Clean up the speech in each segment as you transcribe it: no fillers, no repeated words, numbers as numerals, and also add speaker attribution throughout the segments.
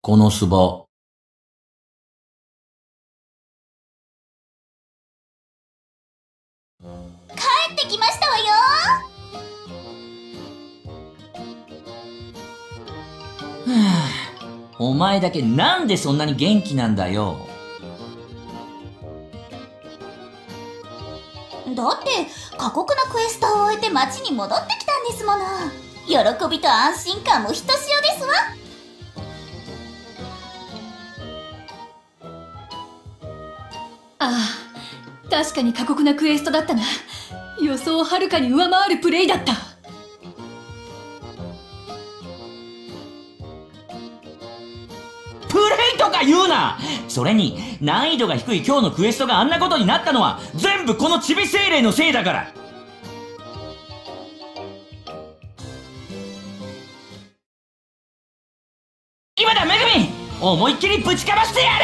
Speaker 1: このスバ。
Speaker 2: 帰ってきましたわよ。
Speaker 1: お前だけなんでそんなに元気なんだよ。
Speaker 2: だって過酷なクエストを終えて町に戻ってきたんですもの。喜びと安心感もひとしおですわ。
Speaker 3: ああ、確かに過酷なクエストだったな。予想をはるかに上回るプレイだった。
Speaker 1: プレイとか言うな。それに難易度が低い今日のクエストがあんなことになったのは全部このチビ精霊のせいだから。今だめぐみ、思いっきりぶちかましてやれ。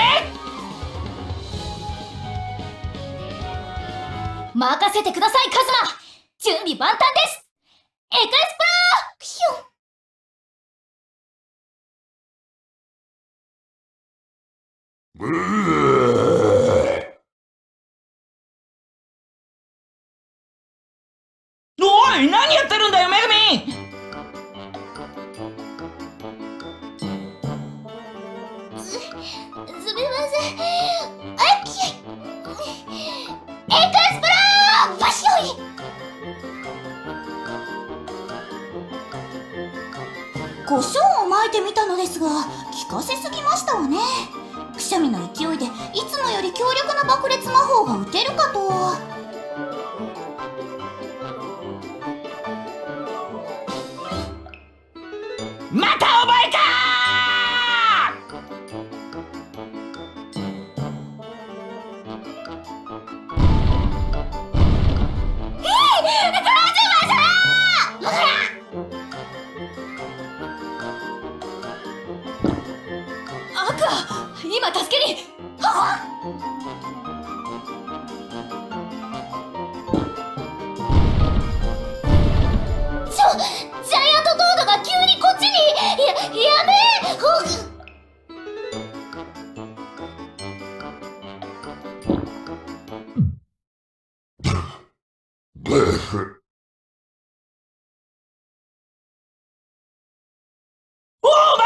Speaker 2: 任せてくださいカズマ。準備万端です。エクスプローション。
Speaker 1: おい、何やってるんだよめぐみ。
Speaker 2: すみません。あっきエクスプローバショイ。胡椒を撒いてみたのですが効かせすぎましたわね。くしゃみの勢いでいつもより強力な爆裂魔法が打てるかと。
Speaker 1: またお前か。
Speaker 3: アクア、今助けに。
Speaker 2: ジャイアントトードが急にこっちに。やめ。
Speaker 1: お前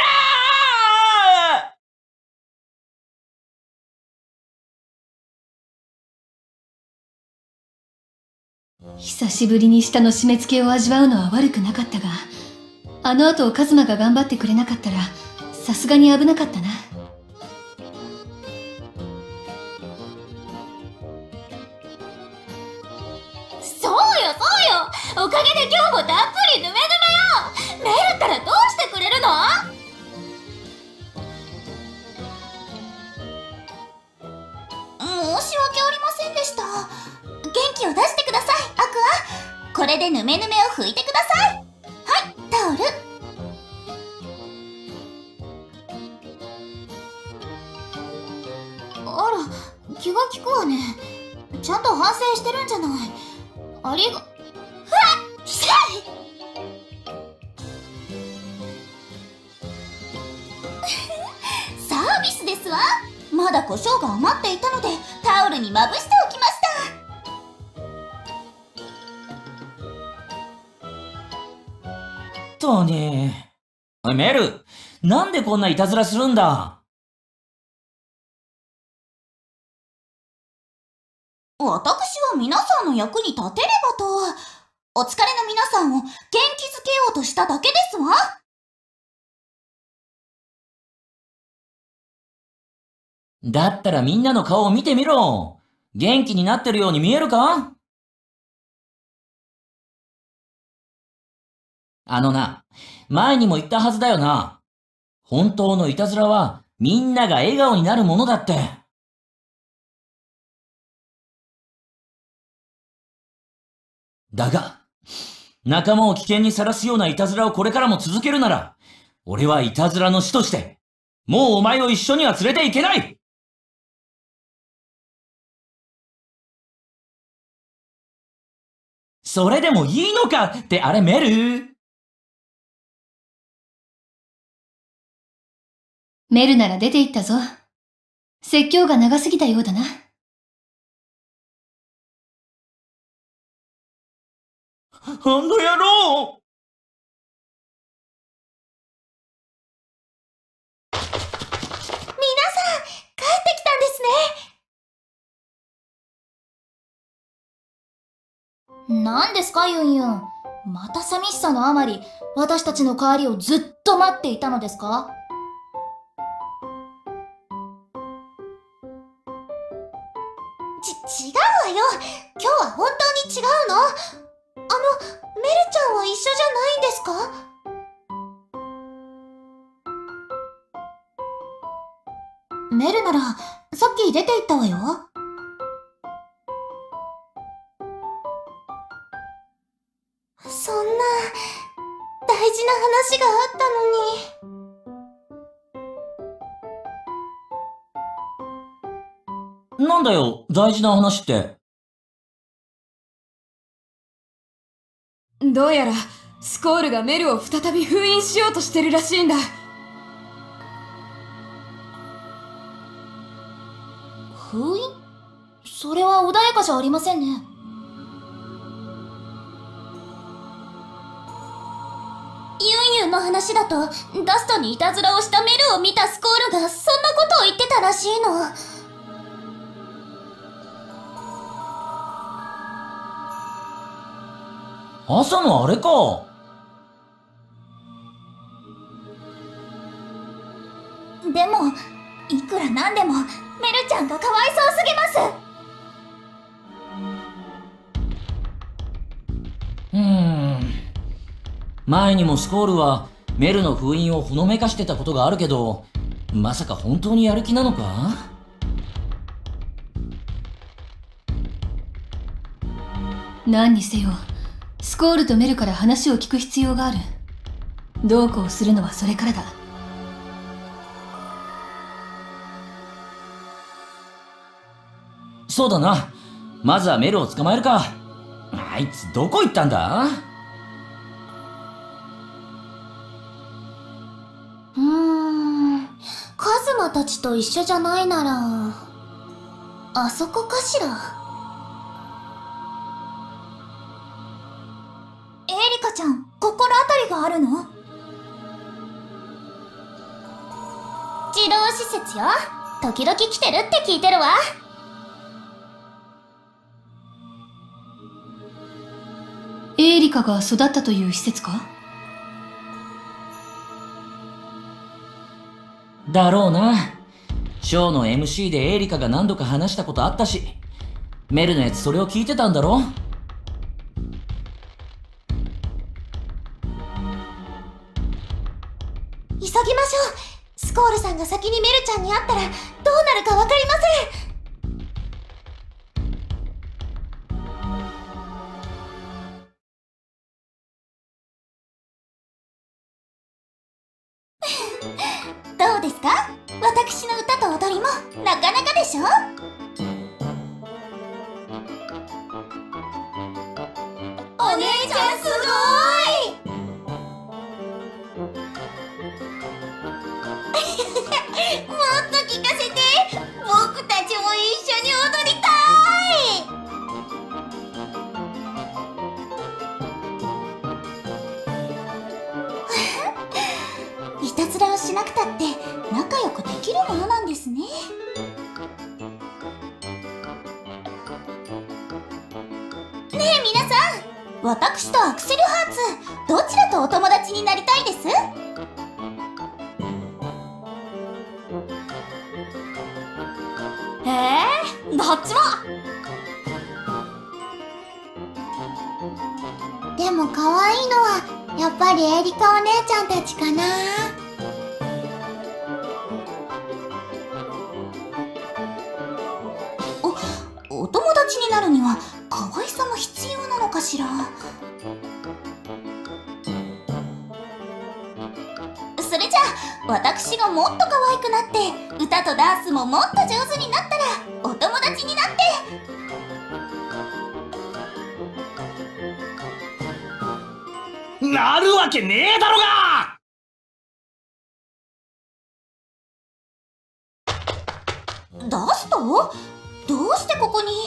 Speaker 1: ら。
Speaker 3: 久しぶりに舌の締め付けを味わうのは悪くなかったが、あの後カズマが頑張ってくれなかったらさすがに危なかったな。
Speaker 2: そうよそうよ。おかげで今日もたっぷりヌメヌメよ。メルったらどうしてくれるの。申し訳ありませんでした。元気を出してくださいアクア。これでヌメヌメを拭いてください。はいタオル。あら気が利くわね。ちゃんと反省してるんじゃない。ありが。うわっひゃい。サービスですわ。まだ胡椒が余っていたのでタオルにまぶしておきました。
Speaker 1: とに。おいメル、なんでこんないたずらするんだ。
Speaker 2: 私は皆さんの役に立てればと。お疲れの皆さんを元気づけようとしただけですわ。
Speaker 1: だったらみんなの顔を見てみろ。元気になってるように見えるか。あのな、前にも言ったはずだよな。本当のいたずらはみんなが笑顔になるものだって。だが、仲間を危険にさらすようないたずらをこれからも続けるなら、俺はいたずらの師として、もうお前を一緒には連れて行けない。それでもいいのかってあれメル。
Speaker 3: メルなら出て行ったぞ。説教が長すぎたようだな。
Speaker 1: あの野郎！
Speaker 2: 皆さん、帰ってきたんですね。何ですか、ユンユン。また寂しさのあまり、私たちの帰りをずっと待っていたのですか？違うわよ。今日は本当に違うの。メルちゃんは一緒じゃないんですか？メルなら、さっき出て行ったわよ。そんな、大事な話があったのに。
Speaker 1: なんだよ、大事な話って。
Speaker 4: どうやらスコールがメルを再び封印しようとしてるらしいんだ。
Speaker 2: 封印？それは穏やかじゃありませんね。ユンユンの話だと、ダストにいたずらをしたメルを見たスコールがそんなことを言ってたらしいの。
Speaker 1: 朝のあれか。
Speaker 2: でも、いくらなんでも、メルちゃんがかわいそうすぎます。
Speaker 1: 前にもスコールはメルの封印をほのめかしてたことがあるけど、まさか本当にやる気なのか？
Speaker 3: 何にせよ、スコールとメルから話を聞く必要がある。どうこうするのはそれからだ。
Speaker 1: そうだな。まずはメルを捕まえるか。あいつどこ行ったんだ？
Speaker 2: カズマたちと一緒じゃないなら、あそこかしら。エリカちゃん、心当たりがあるの？児童施設よ。時々来てるって聞いてるわ。
Speaker 3: エーリカが育ったという施設か？
Speaker 1: だろうな。ショーの MC でエーリカが何度か話したことあったし、メルのやつそれを聞いてたんだろ？
Speaker 2: 急ぎましょう。スコールさんが先にメルちゃんに会ったらどうなるかわかりません。どうですか？私の歌と踊りもなかなかでしょ？お姉ちゃんすごい！もっと聞かせて。僕たちも一緒に踊りたい。いたずらをしなくたって仲良くできるものなんですね。ねえ皆さん、私とアクセルハーツ、どちらとお友達になりたいです？どっちも。でも可愛いのはやっぱりエリカお姉ちゃんたちかな。お友達になるには可愛さも必要なのかしら。それじゃあ私がもっと可愛くなって歌とダンスももっと上手になったらお友達になって。
Speaker 1: なるわけねえだろが！
Speaker 2: ダスト？どうしてここに？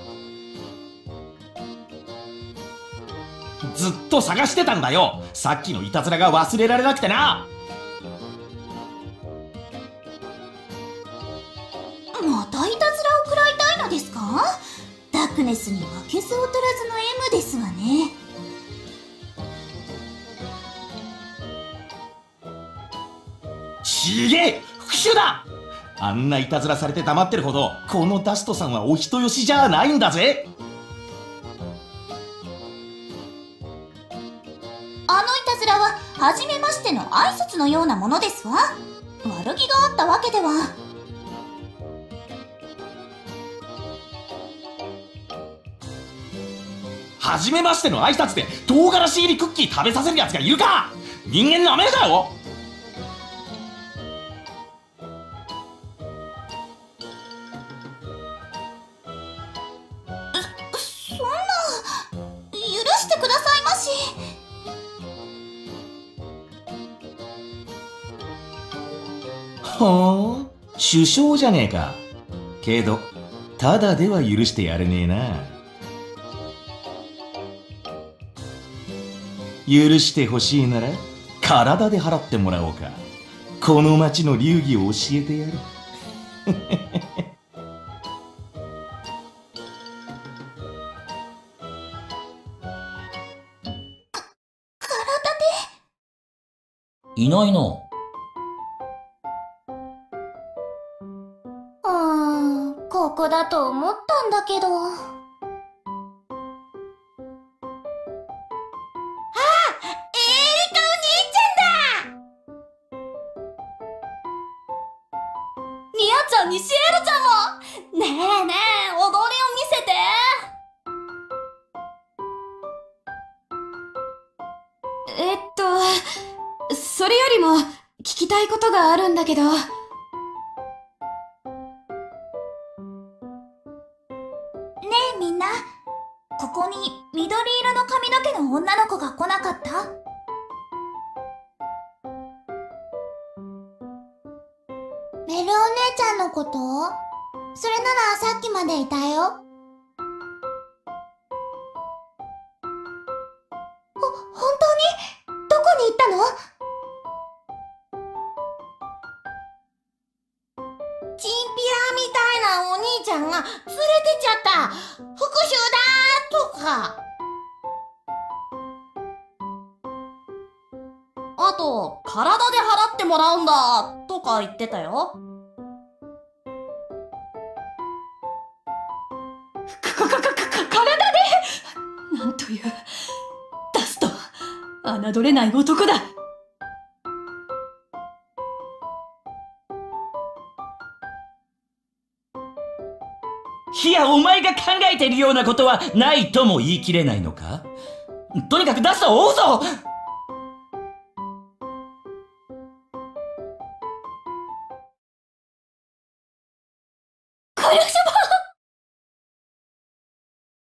Speaker 5: ずっと探してたんだよ。さっきのいたずらが忘れられなくてな。
Speaker 2: またいたずらを食らいたいのですか？ダクネスに負けず劣らずの M ですわね。
Speaker 5: ちげえ、復讐だ。あんないたずらされて黙ってるほどこのダストさんはお人よしじゃないんだぜ。
Speaker 2: あのいたずらは初めましての挨拶のようなものですわ。悪気があったわけでは。
Speaker 5: 初めましての挨拶で唐辛子入りクッキー食べさせるやつがいるか。人間なめるかよ。
Speaker 2: そんな、許してくださいまし。
Speaker 5: はあ、首相じゃねえか。けどただでは許してやれねえな。許してほしいなら体で払ってもらおうか。この町の流儀を教えてやる。
Speaker 1: いないな。
Speaker 2: ここだと思ったんだけど。
Speaker 4: ミアちゃんにシエルちゃんも。ねえねえ、踊りを見せて。それよりも聞きたいことがあるんだけど。
Speaker 2: ねえみんな、ここに緑色の髪の毛の女の子が来なかった？メルお姉ちゃんのこと？それならさっきまでいたよ。本当に？どこに行ったの？チンピラみたいなお兄ちゃんが連れてっちゃった。復讐だーとか。あと、体で払ってもらうんだとか言ってたよ。
Speaker 3: 体で？なんという、ダスト、侮れない男だ。
Speaker 1: いや、お前が考えているようなことはないとも言い切れないのか？とにかくダストを追うぞ！
Speaker 2: クルシャバ